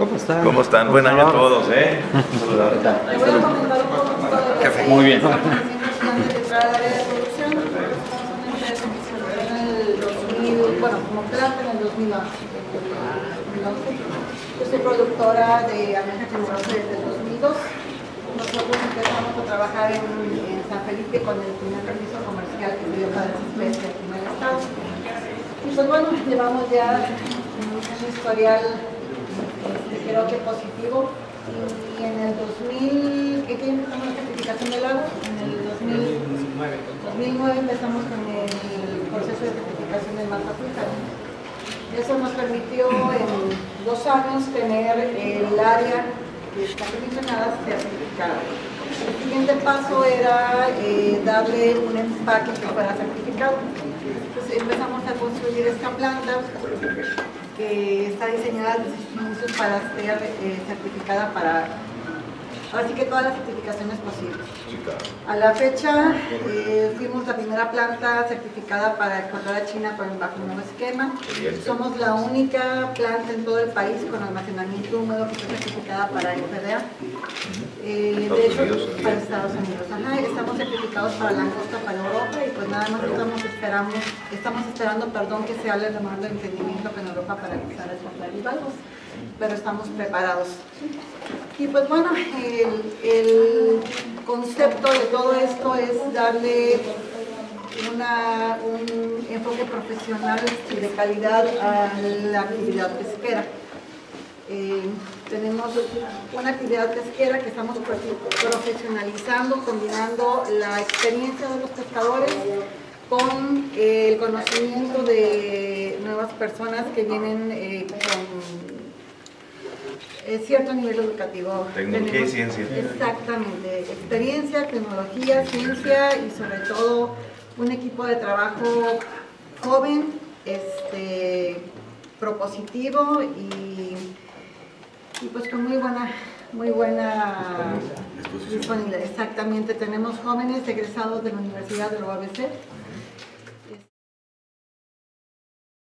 ¿cómo están? ¿Cómo están? Buen año a todos, ¿eh? Le voy a comentar un poco de Jefe, muy bien. estamos haciendo antes de entrar al área de producción. Nosotros somos una empresa que se creó en el 2000, bueno, como planta en el 2011. Yo soy productora de almeja generosa desde el 2002. Nosotros empezamos a trabajar en San Felipe con el primer permiso comercial que se dio para esa especie aquí en el estado. Y pues bueno, llevamos ya un historial creo que positivo. Y en el 2000, ¿qué empezamos la certificación del agua? En el 2009 empezamos con el proceso de certificación del Mazapúcar. Eso nos permitió en 2 años tener el área que está mencionada certificada. El siguiente paso era darle un empaque que fuera certificado. Entonces empezamos a construir esta planta que está diseñada desde sus inicios para ser certificada para, ahora sí que todas las certificaciones posibles. A la fecha fuimos la primera planta certificada para exportar a China bajo un nuevo esquema. Somos la única planta en todo el país con almacenamiento húmedo que está certificada para FDA. De hecho, para Estados Unidos. Ajá, estamos certificados para langosta, para Europa, y pues nada más estamos esperando que se hable el memorando de entendimiento con Europa para empezar a exportar bivalvos, pero estamos preparados. Y pues bueno, el concepto de todo esto es darle un enfoque profesional y de calidad a la actividad pesquera. Tenemos una actividad pesquera que estamos profesionalizando, combinando la experiencia de los pescadores con el conocimiento de nuevas personas que vienen con cierto nivel educativo. Tecnología y ciencia. Exactamente, experiencia, tecnología, ciencia y sobre todo un equipo de trabajo joven, propositivo y pues con muy buena disponibilidad. Exactamente, tenemos jóvenes egresados de la Universidad de la UABC